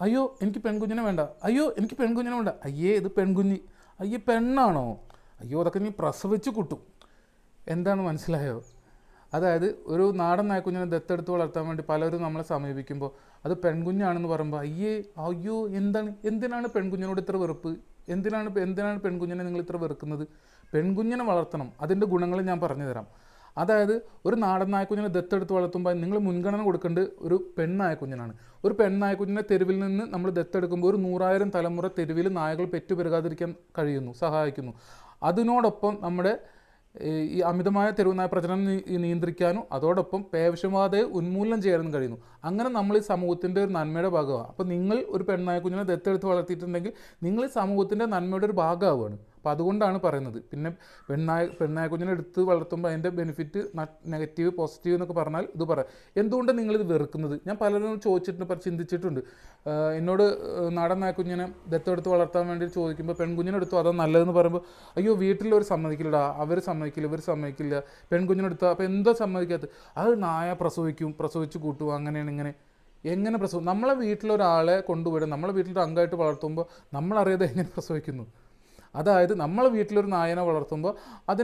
അയ്യോ എനിക്ക് പെൺകുഞ്ഞിനെ വേണ്ട, അയ്യോ എനിക്ക് പെൺകുഞ്ഞിനെ വേണ്ട, അയ്യേ ഇത് പെൺകുഞ്ഞ്, അയ്യേ പെണ്ണാണോ, അയ്യോ അതൊക്കെ നീ പ്രസവിച്ച് കൂട്ടും. എന്താണ് മനസ്സിലായോ? അതായത് ഒരു നാടൻ നായ്ക്കുഞ്ഞിനെ ദത്തെടുത്ത് വളർത്താൻ വേണ്ടി പലരും നമ്മളെ സമീപിക്കുമ്പോൾ അത് പെൺകുഞ്ഞാണെന്ന് പറയുമ്പോൾ അയ്യേ അയ്യോ എന്തിനാണ് പെൺകുഞ്ഞിനോട് ഇത്ര വെറുപ്പ്, എന്തിനാണ് പെൺകുഞ്ഞിനെ നിങ്ങൾ ഇത്ര വെറുക്കുന്നത്? പെൺകുഞ്ഞിനെ വളർത്തണം, അതിൻ്റെ ഗുണങ്ങൾ ഞാൻ പറഞ്ഞു തരാം. അതായത് ഒരു നാടൻ നായ്ക്കുഞ്ഞിനെ ദത്തെടുത്ത് വളർത്തുമ്പോൾ നിങ്ങൾ മുൻഗണന കൊടുക്കേണ്ടത് ഒരു പെണ്ണായക്കുഞ്ഞിനാണ്. ഒരു പെണ്ണായക്കുഞ്ഞിനെ തെരുവിൽ നിന്ന് നമ്മൾ ദത്തെടുക്കുമ്പോൾ ഒരു 100,000 തലമുറ തെരുവിൽ നായകൾ പെറ്റുപെരുകാതിരിക്കാൻ സഹായിക്കുന്നു. അതിനോടൊപ്പം നമ്മുടെ ഈ അമിതമായ തെരുവുനായ പ്രചരണം നിയന്ത്രിക്കാനും അതോടൊപ്പം പേവിഷബാധയെ ഉന്മൂലനം ചെയ്യാനും കഴിയുന്നു. അങ്ങനെ നമ്മൾ ഈ സമൂഹത്തിൻ്റെ ഒരു നന്മയുടെ ഭാഗമാണ്. അപ്പോൾ നിങ്ങൾ ഒരു പെണ്ണായക്കുഞ്ഞിനെ ദത്തെടുത്ത് വളർത്തിയിട്ടുണ്ടെങ്കിൽ നിങ്ങൾ ഈ സമൂഹത്തിൻ്റെ നന്മയുടെ ഒരു ഭാഗമാവുകയാണ്. അപ്പോൾ അതുകൊണ്ടാണ് പറയുന്നത്. പിന്നെ പെണ്ണായക്കുഞ്ഞിനെ എടുത്ത് വളർത്തുമ്പോൾ അതിൻ്റെ ബെനിഫിറ്റ് നെഗറ്റീവ് പോസിറ്റീവ് എന്നൊക്കെ പറഞ്ഞാൽ ഇത് പറയാം. എന്തുകൊണ്ടാണ് നിങ്ങളിത് വെറുക്കുന്നത്? ഞാൻ പലരും ചിന്തിച്ചിട്ടുണ്ട്. എന്നോട് നാടൻ നായക്കുഞ്ഞിനെ ദത്തെടുത്ത് വളർത്താൻ വേണ്ടി ചോദിക്കുമ്പോൾ പെൺകുഞ്ഞിനെടുത്തു അതാ നല്ലതെന്ന് പറയുമ്പോൾ അയ്യോ വീട്ടിലൊരു സമ്മതിക്കില്ലടാ, അവർ സമ്മതിക്കില്ല, ഇവർ സമ്മതിക്കില്ല, പെൺകുഞ്ഞിനെടുത്താൽ അപ്പോൾ എന്തോ സമ്മതിക്കാത്തത്, അത് നായ പ്രസവിച്ച് കൂട്ടുക, അങ്ങനെയാണ് എങ്ങനെ പ്രസവം? നമ്മളെ വീട്ടിലൊരാളെ കൊണ്ടുപോയി നമ്മളെ വീട്ടിലൊരു അംഗമായിട്ട് വളർത്തുമ്പോൾ നമ്മളറിയാതെ എങ്ങനെ പ്രസവിക്കുന്നു? അതായത് നമ്മളെ വീട്ടിലൊരു നായനെ വളർത്തുമ്പോൾ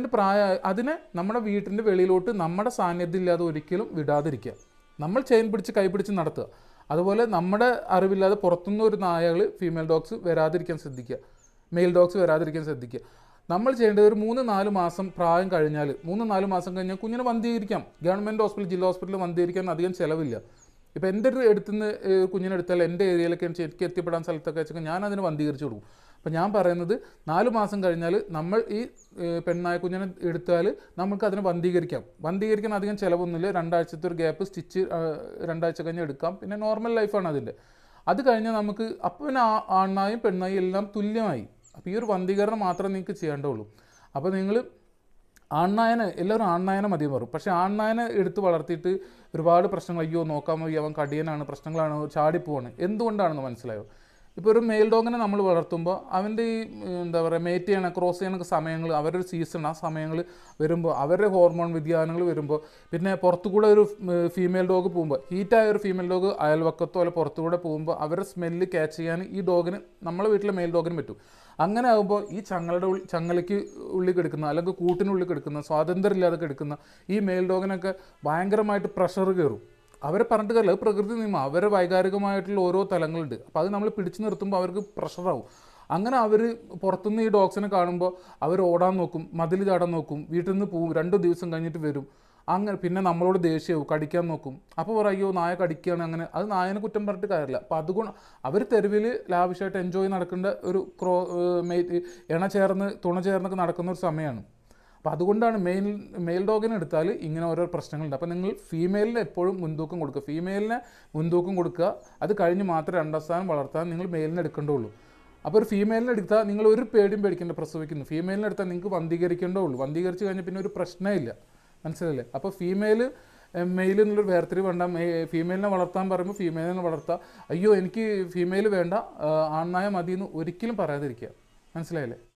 അതിനെ നമ്മുടെ വീട്ടിൻ്റെ വെളിയിലോട്ട് നമ്മുടെ സാന്നിധ്യം ഇല്ലാതെ ഒരിക്കലും വിടാതിരിക്കുക. നമ്മൾ ചെയിൻ പിടിച്ച് കൈ പിടിച്ച് നടത്തുക. അതുപോലെ നമ്മുടെ അറിവില്ലാതെ പുറത്തുനിന്ന് ഒരു നായകൾ ഫീമെയിൽ ഡോഗ്സ് വരാതിരിക്കാൻ ശ്രദ്ധിക്കുക, മെയിൽ ഡോഗ്സ് വരാതിരിക്കാൻ ശ്രദ്ധിക്കുക. നമ്മൾ ചെയ്യേണ്ടത് ഒരു 3-4 മാസം പ്രായം കഴിഞ്ഞാൽ 3-4 മാസം കഴിഞ്ഞാൽ കുഞ്ഞിനെ വന്ധീകരിക്കാം. ഗവൺമെൻറ് ഹോസ്പിറ്റൽ, ജില്ലാ ഹോസ്പിറ്റലിൽ വന്ധീകരിക്കാൻ അധികം ചിലവില്ല. ഇപ്പോൾ എൻ്റെ ഒരു അടുത്തുനിന്ന് കുഞ്ഞിനെ എടുത്താൽ എൻ്റെ ഏരിയയിലൊക്കെ എനിക്ക് എത്തിപ്പെടാൻ സ്ഥലത്തൊക്കെ വെച്ചാൽ ഞാൻ അതിനെ വന്ധീകരിച്ച് കൊടുക്കും. അപ്പോൾ ഞാൻ പറയുന്നത് 4 മാസം കഴിഞ്ഞാൽ നമ്മൾ ഈ പെണ്ണായ കുഞ്ഞിനെ എടുത്താൽ നമുക്ക് അതിനെ വന്ധീകരിക്കാൻ അധികം ചിലവൊന്നുമില്ല. 2 ആഴ്ചത്തെ ഒരു ഗ്യാപ്പ് സ്റ്റിച്ച് 2 ആഴ്ച കഴിഞ്ഞ് എടുക്കാം. പിന്നെ നോർമൽ ലൈഫാണ് അതിൻ്റെ. അത് കഴിഞ്ഞാൽ നമുക്ക് അപ്പോൾ പിന്നെ ആണ്ണായും പെണ്ണായും എല്ലാം തുല്യമായി. അപ്പോൾ ഈ ഒരു വന്ധീകരണം മാത്രമേ നിങ്ങൾക്ക് ചെയ്യേണ്ടുള്ളൂ. അപ്പോൾ നിങ്ങൾ എല്ലാവരും ആൺനായനെ മതി പറയും. പക്ഷേ ആൺനായനെ എടുത്ത് വളർത്തിയിട്ട് ഒരുപാട് പ്രശ്നങ്ങൾ, അയ്യോ നോക്കാൻ മതി, അവൻ കടിയനാണ്, പ്രശ്നങ്ങളാണ്, ചാടിപ്പോവാണ്. എന്തുകൊണ്ടാണെന്ന് മനസ്സിലായോ? ഇപ്പോൾ ഒരു മെയിൽ ഡോഗിനെ നമ്മൾ വളർത്തുമ്പോൾ അവൻ്റെ ഈ എന്താ പറയുക മേറ്റ് ചെയ്യണ ക്രോസ് ചെയ്യണ സമയങ്ങൾ, അവരുടെ സീസൺ, ആ സമയങ്ങൾ വരുമ്പോൾ അവരുടെ ഹോർമോൺ വ്യതിയാനങ്ങൾ വരുമ്പോൾ, പിന്നെ പുറത്തുകൂടെ ഒരു ഫീമെയിൽ ഡോഗ് പോകുമ്പോൾ, ഹീറ്റായ ഒരു ഫീമെയിൽ ഡോഗ് അയൽവക്കത്തോ അല്ല പുറത്തുകൂടെ പോകുമ്പോൾ അവരുടെ സ്മെല്ല് ക്യാച്ച് ചെയ്യാൻ ഈ ഡോഗിന്, നമ്മളെ വീട്ടിലെ മെയിൽ ഡോഗിന് പറ്റും. അങ്ങനെ ആകുമ്പോൾ ഈ ചങ്ങലയ്ക്ക് ഉള്ളിൽ കിടക്കുന്ന അല്ലെങ്കിൽ കൂട്ടിനുള്ളിൽ കിടക്കുന്ന സ്വാതന്ത്ര്യമില്ലാതെ കിടക്കുന്ന ഈ മെയിൽ ഡോഗിനൊക്കെ ഭയങ്കരമായിട്ട് പ്രഷർ കയറും. അവരെ പറഞ്ഞിട്ട് കാര്യമില്ല, അത് പ്രകൃതി നിയമം. അവരെ വൈകാരികമായിട്ടുള്ള ഓരോ തലങ്ങളുണ്ട്. അപ്പോൾ അത് നമ്മൾ പിടിച്ചു നിർത്തുമ്പോൾ അവർക്ക് പ്രഷറാവും. അങ്ങനെ അവർ പുറത്തുനിന്ന് ഈ ഡോഗ്സിനെ കാണുമ്പോൾ അവർ ഓടാൻ നോക്കും, മതിൽ ചാടാൻ നോക്കും, വീട്ടിൽ നിന്ന് പോവും, 2 ദിവസം കഴിഞ്ഞിട്ട് വരും. അങ്ങനെ പിന്നെ നമ്മളോട് ദേഷ്യവും, കടിക്കാൻ നോക്കും. അപ്പോൾ പറയോ നായ കടിക്കുകയാണ്, അങ്ങനെ. അത് നായനെ കുറ്റം പറഞ്ഞിട്ട് കാര്യമില്ല. അപ്പോൾ അതുകൊണ്ട് അവർ തെരുവിൽ ലാവിഷായിട്ട് എൻജോയ് നടക്കേണ്ട ഒരു തുണ ചേർന്നൊക്കെ നടക്കുന്ന ഒരു സമയമാണ്. അപ്പോൾ അതുകൊണ്ടാണ് മെയിൽ ഡോഗിനെ എടുത്താൽ ഇങ്ങനെ ഓരോ പ്രശ്നങ്ങളുണ്ട്. അപ്പോൾ നിങ്ങൾ ഫീമെയിലിന് എപ്പോഴും മുൻതൂക്കം കൊടുക്കുക. അത് കഴിഞ്ഞ് മാത്രമേ 2 സ്ഥാനം വളർത്താൻ നിങ്ങൾ മെയിലിനെ എടുക്കേണ്ടുള്ളൂ. അപ്പോൾ ഒരു ഫീമെയിലിനെ എടുത്താൽ നിങ്ങൾ ഒരു പേടിയും പേടിക്കേണ്ട, പ്രസവിക്കുന്നു. ഫീമെയിലിനെ എടുത്താൽ നിങ്ങൾക്ക് വന്ധീകരിക്കേണ്ടതുള്ളൂ. വന്ധീകരിച്ച് കഴിഞ്ഞാൽ പിന്നെ ഒരു പ്രശ്നമില്ല. മനസ്സിലല്ലേ? അപ്പോൾ മെയിൽ എന്നുള്ളൊരു വേർതിരിവ് വേണ്ട. ഫീമെയിലിനെ വളർത്താൻ പറയുമ്പോൾ ഫീമെയിലിനെ വളർത്താം. അയ്യോ എനിക്ക് ഫീമെയിൽ വേണ്ട, ആൺനായ മതി എന്ന് ഒരിക്കലും പറയാതിരിക്കുക. മനസ്സിലായില്ലേ?